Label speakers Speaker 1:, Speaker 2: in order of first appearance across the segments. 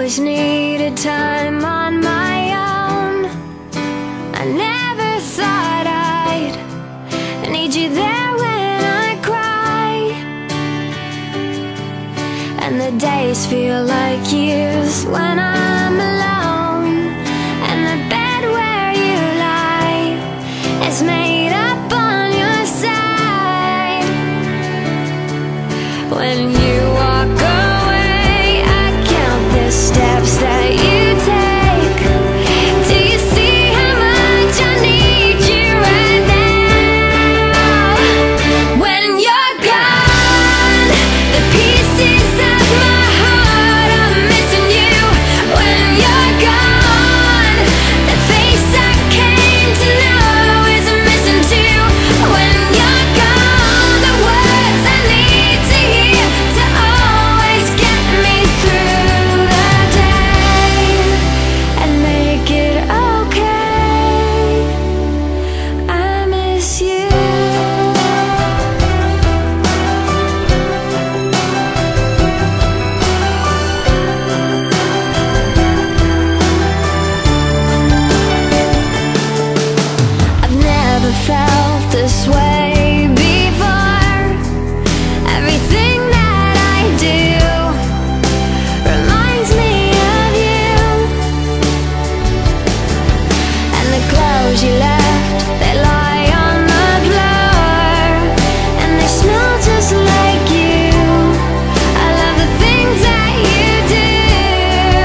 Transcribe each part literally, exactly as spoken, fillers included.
Speaker 1: always needed time on my own. I never thought I'd need you there when I cry, and the days feel like years when I'm alone, and the bed where you lie is made up on your side. When you walk away, I count the steps that you take. Do you see how much I need you right now? When you're gone, the pieces of my heart are missing you. When you're gone, the face I came to know is missing too. When you're gone, the words I need to hear to always get me through the day and make it okay. I miss you. I've never felt this way before. Everything that I do reminds me of you, and the clothes you left, they lie on the floor, and they smell just like you. I love the things that you do.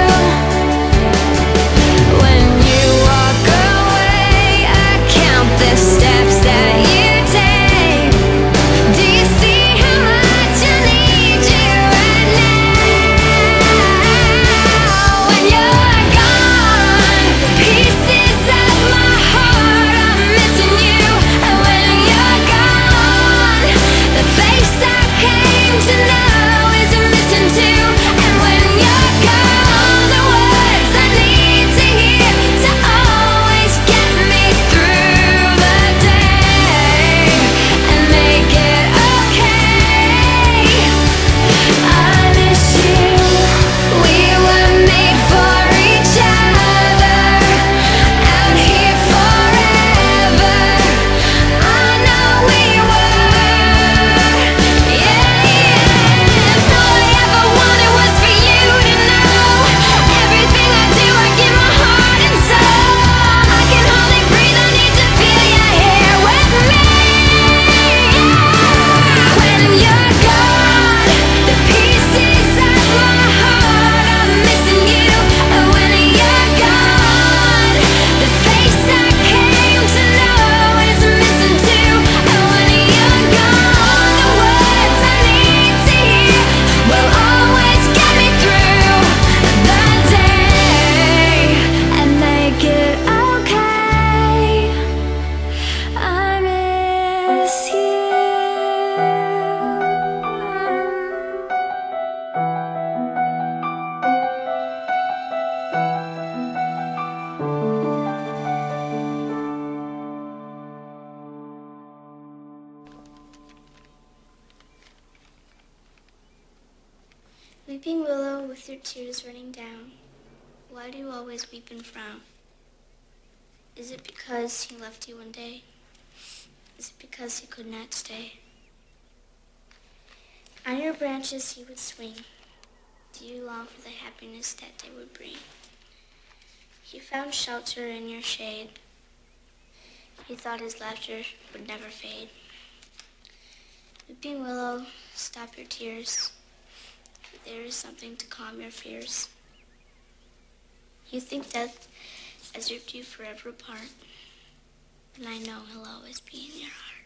Speaker 1: When you walk away, I count the steps that you take. Do you see how much I need you right now? When you're gone, the pieces of my heart are missing you. And when you're gone, the face I came to know is missing too. And when you're gone, the words I need to hear to always get me through the day and make it okay. I miss you. We were made for each other, out here forever. I know we were. Yeah, yeah. All I ever wanted was for you to know. Everything I do, I give my heart and soul. I can hardly breathe, I need to feel your hair with me. When you're gone, the pieces of my heart are missing you. And when you're gone, the face I came to know is missing too. And when you're gone, the words I need to hear will always get me through the day and make it okay. I miss you.
Speaker 2: Weeping willow, with your tears running down, why do you always weep and frown? Is it because he left you one day? Is it because he could not stay? On your branches he would swing. Do you long for the happiness that day would bring? He found shelter in your shade. He thought his laughter would never fade. Weeping willow, stop your tears. There is something to calm your fears. You think death has ripped you forever apart, but I know he'll always be in your heart.